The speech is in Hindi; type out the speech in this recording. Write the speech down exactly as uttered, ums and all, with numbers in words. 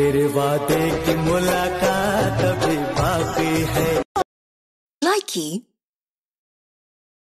तेरे वादे की मुलाकात अभी बाकी है। Likey